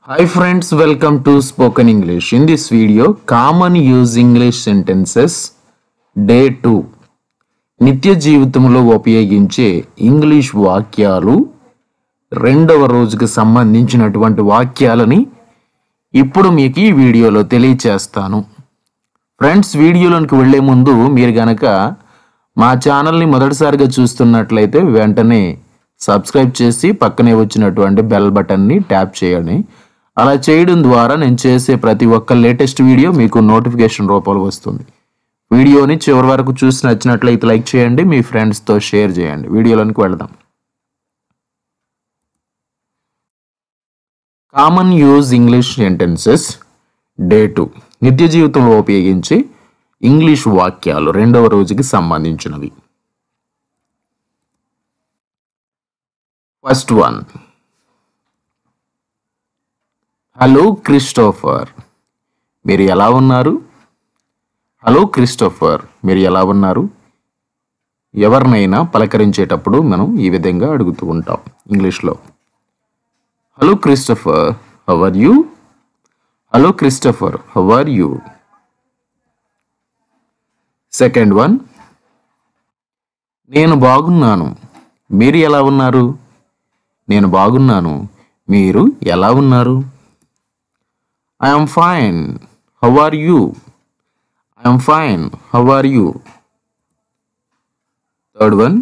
Hi friends, welcome to Spoken English. In this video, common use English sentences Day 2. నిత్య జీవితంలో ఉపయోగించే English వాక్యాలు రెండవ రోజుకు సంబంధించినటువంటి వాక్యాలని ఇప్పుడు మీకు ఈ వీడియోలో తెలియచేస్తాను. ఫ్రెండ్స్, వీడియోలోకి వెళ్ళే ముందు మీరు గనక మా ఛానల్ని మొదటిసారిగా చూస్తున్నట్లయితే వెంటనే సబ్స్క్రైబ్ చేసి పక్కనే వచ్చినటువంటి బెల్ బటన్ని ట్యాప్ చేయండి. అలా చేయడం ద్వారా నేను చేసే ప్రతి ఒక్క లేటెస్ట్ వీడియో మీకు నోటిఫికేషన్ రూపంలో వస్తుంది. వీడియోని చివరి వరకు చూసి నచ్చినట్లయితే లైక్ చేయండి, మీ ఫ్రెండ్స్తో షేర్ చేయండి. వీడియోలోనికి వెళదాం. Common use English sentences day 2. నిత్య జీవితంలో ఉపయోగించే ఇంగ్లీష్ వాక్యాలు రెండవ రోజుకి సంబంధించినవి. ఫస్ట్ వన్, హలో క్రిస్టోఫర్, మీరు ఎలా ఉన్నారు? హలో క్రిస్టోఫర్, మీరు ఎలా ఉన్నారు? ఎవరినైనా పలకరించేటప్పుడు మనం ఈ విధంగా అడుగుతూ ఉంటాం ఇంగ్లీష్లో. Hello Christopher, how are you? Hello Christopher, how are you? Second one, నేను బాగున్నాను, మీరు ఎలా ఉన్నారు? నేను బాగున్నాను, మీరు ఎలా ఉన్నారు? I am fine. How are you? I am fine. How are you? Third one,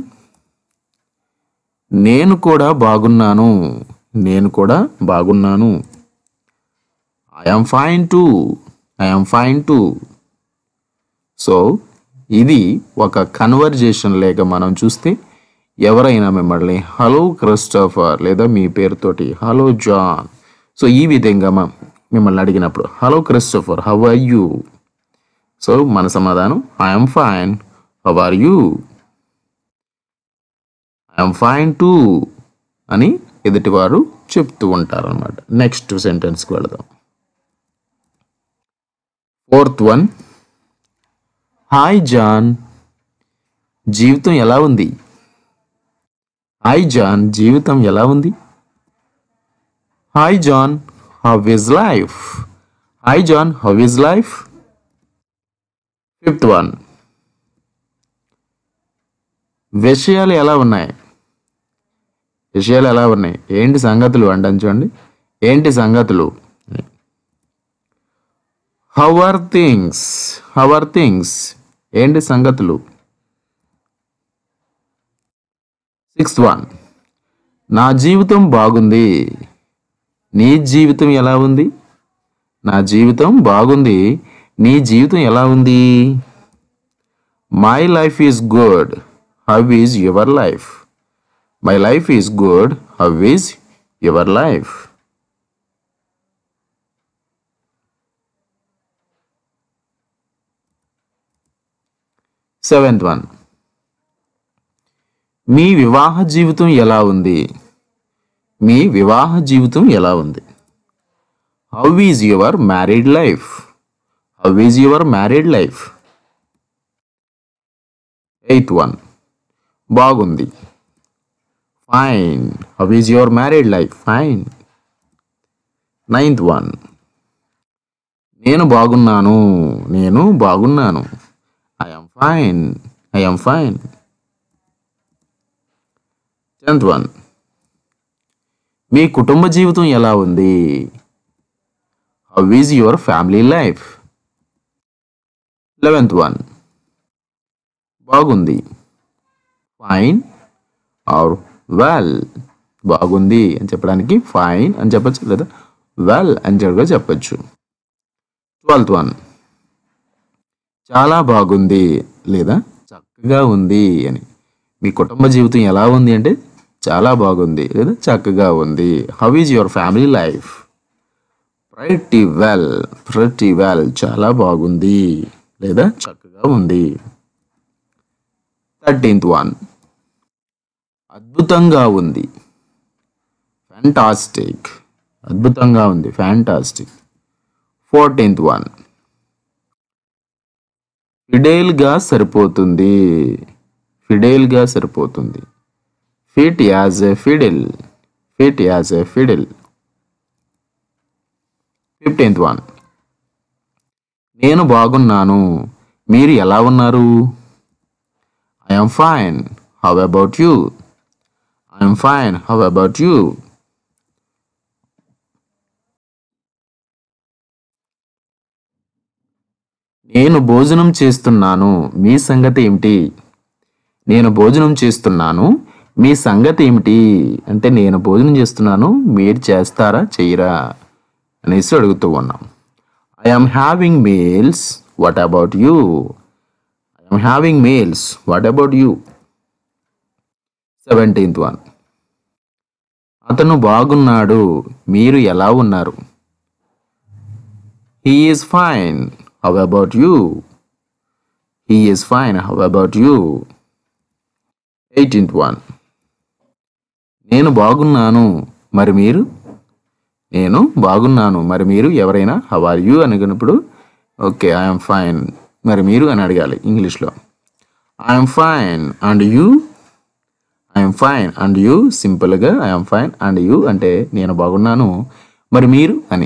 నేను కూడా బాగున్నాను, నేను కూడా బాగున్నాను. I am fine too. I am fine too. So ఇది ఒక కన్వర్జేషన్ లేక మనం చూస్తే ఎవరైనా మిమ్మల్ని హలో క్రిస్టోఫర్ లేదా మీ పేరుతోటి హలో జాన్, సో ఈ విధంగా మిమ్మల్ని అడిగినప్పుడు hello Christopher, how are you? So మన సమాధానం I'm fine, how are you? I'm fine too అని ఎదుటివారు చెప్తూ ఉంటారు అన్నమాట. నెక్స్ట్ సెంటెన్స్కి వెళదాం. ఫోర్త్ వన్, హాయ్ జాన్, జీవితం ఎలా ఉంది? హాయ్ జాన్, జీవితం ఎలా ఉంది? Hi John, how is life? Hi John, how is life? Fifth one, విషయాలు ఎలా ఉన్నాయి? విషయాలు ఎలా ఉన్నాయి? ఏంటి సంగతులు అంటాను చూడండి. ఏంటి సంగతులు? How are things? How are things? ఏంటి సంగతులు? Sixth one, నా జీవితం బాగుంది, నీ జీవితం ఎలా ఉంది? నా జీవితం బాగుంది, నీ జీవితం ఎలా ఉంది? My life is good, how is your life? My life is good, how is your life? Seventh one, మీ వివాహ జీవితం ఎలా ఉంది? మీ వివాహ జీవితం ఎలా ఉంది? How is your married life? How is your married life? Eighth one, బాగుంది, fine, how is your married life? Fine. Ninth one, నేను బాగున్నాను, నేను బాగున్నాను. I'm fine, I'm fine. 10th one, మీ కుటుంబ జీవితం ఎలా ఉంది? How is your family life? 11th one, బాగుంది, ఫైన్ ఆర్ వెల్? బాగుంది అని చెప్పడానికి ఫైన్ అని చెప్పచ్చు లేదా వెల్ అని కూడా చెప్పచ్చు. 12th వన్, చాలా బాగుంది లేదా చక్కగా ఉంది అని. మీ కుటుంబ జీవితం ఎలా ఉంది అంటే చాలా బాగుంది లేదా చక్కగా ఉంది. How is your family life? Pretty well, pretty well, చాలా బాగుంది లేదా చక్కగా ఉంది. 13th వన్, అద్భుతంగా ఉంది, ఫ్యాంటాస్టిక్, అద్భుతంగా ఉంది, ఫ్యాంటాస్టిక్. 14th వన్, ఫిడేల్గా సరిపోతుంది, ఫిడేల్గా సరిపోతుంది. Fit as a fiddle, fit as a fiddle. 15th one. నేను బాగున్నాను, మీరు ఎలా ఉన్నారు? I am fine. How about you? I am fine. How about you? నేను భోజనం చేస్తున్నాను, మీ సంగతి ఏమిటి? నేను భోజనం చేస్తున్నాను, మీ సంగతి ఏమిటి? అంటే నేను భోజనం చేస్తున్నాను, మీరు చేస్తారా చెయ్యరా అనేసి అడుగుతూ ఉన్నాం. I am having meals. What about you? I am having meals. What about you? 17th one. అతను బాగున్నాడు, మీరు ఎలా ఉన్నారు? He is fine. How about you? He is fine. How about you? 18th one. నేను బాగున్నాను, మరి మీరు? నేను బాగున్నాను, మరి మీరు ఎవరైనా హౌ ఆర్ యూ అనుకున్నప్పుడు ఓకే ఐఎమ్ ఫైన్, మరి మీరు అని అడగాలి ఇంగ్లీష్లో. I'm fine and you, I'm fine and you, సింపుల్గా ఐఎమ్ ఫైన్ అండ్ యూ అంటే నేను బాగున్నాను మరి మీరు అని.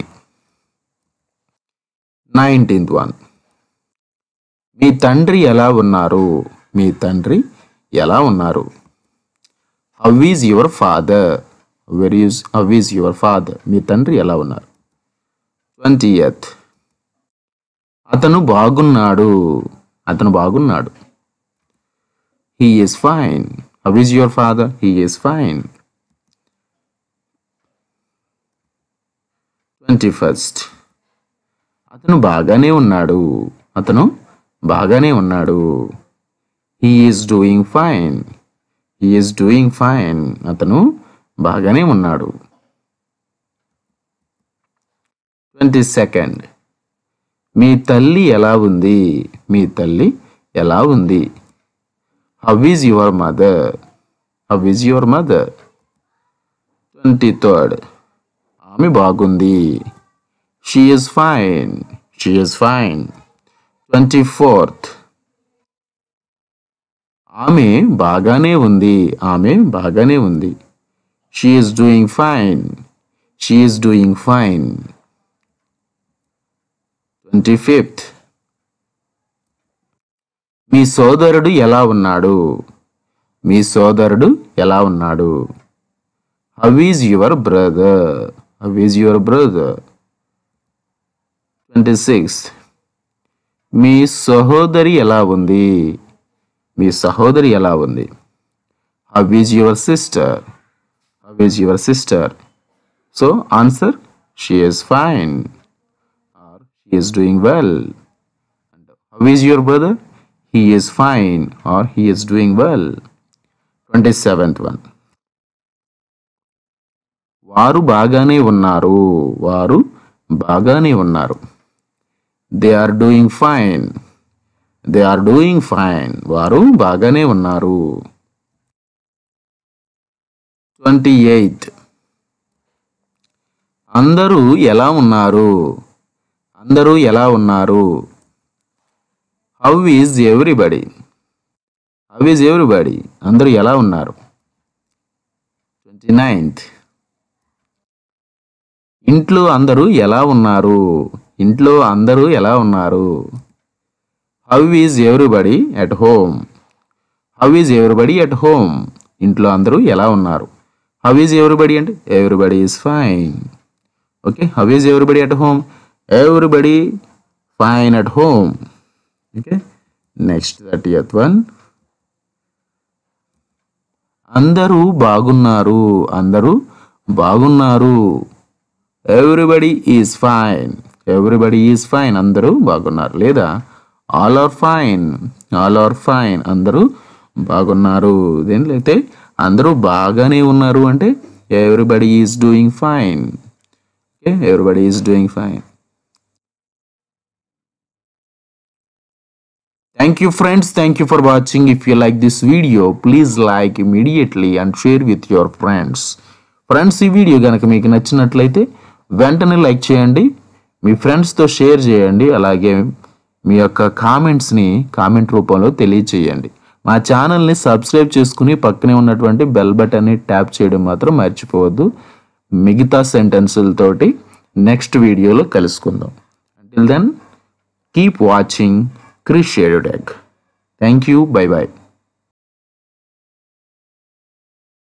19th one. మీ తండ్రి ఎలా ఉన్నారు? మీ తండ్రి ఎలా ఉన్నారు? How is your father? How is your father? మీ తండ్రి ఎలా ఉన్నారు? 20th. అతను బాగున్నాడు, అతను బాగున్నాడు. He is fine. How is your father? He is fine. 21st. అతను బాగానే ఉన్నాడు, అతను బాగానే ఉన్నాడు. He is doing fine. He is doing fine. అతను బాగానే ఉన్నాడు. 22nd. మీ తల్లి ఎలా ఉంది? మీ తల్లి ఎలా ఉంది? How is your mother? How is your mother? 23rd. ఆమె బాగుంది. She is fine. She is fine. 24th. ఆమె బాగానే ఉంది. ఆమె బాగానే ఉంది. She is doing fine. She is doing fine. 25th. మీ సోదరుడు ఎలా ఉన్నాడు? మీ సోదరుడు ఎలా ఉన్నాడు? How is your brother? How is your brother? 26th. మీ సహోదరి ఎలా ఉంది? మీ సహోదరి ఎలా ఉంది? How is your sister? How is your sister? So answer she is fine or she is doing well. How is your brother? He is fine or he is doing well. 27th one. వారు బాగానే ఉన్నారు. వారు బాగానే ఉన్నారు. They are doing fine. They are doing fine. వారు బాగానే ఉన్నారు. 28th. అందరూ ఎలా ఉన్నారు? అందరూ ఎలా ఉన్నారు? How is everybody? How is everybody? అందరూ ఎలా ఉన్నారు? 29th. ఇంట్లో అందరూ ఎలా ఉన్నారు? ఇంట్లో అందరూ ఎలా ఉన్నారు? How is everybody at home? How is everybody at home? ఇంట్లో అందరూ ఎలా ఉన్నారు? హౌ ఈజ్ ఎవ్రీబడి అంటే everybody is fine. Okay, how is everybody at home? Everybody fine at home. Okay, next 30th one. అందరూ బాగున్నారు. అందరూ బాగున్నారు. Everybody is fine. Everybody is fine. అందరూ బాగున్నారు. లేదా all are fine. All are fine. అందరూ బాగున్నారు. దేనిలైతే అందరూ బాగానే ఉన్నారు అంటే everybody is doing fine. Okay, everybody is doing fine. Thank you friends. Thank you for watching. If you like this video, please like immediately and share with your friends. Friends, ఈ video కనుక మీకు నచ్చినట్లయితే వెంటనే like చేయండి, మీ ఫ్రెండ్స్తో share చేయండి, అలాగే మీ యొక్క కామెంట్స్ని కామెంట్ రూపంలో తెలియచేయండి. మా ఛానల్ని సబ్స్క్రైబ్ చేసుకుని పక్కనే ఉన్నటువంటి బెల్ బటన్ని ట్యాప్ చేయడం మాత్రం మర్చిపోవద్దు. మిగతా సెంటెన్సులతోటి నెక్స్ట్ వీడియోలో కలుసుకుందాం. Until then keep watching Krish edutech. Thank you. Bye by.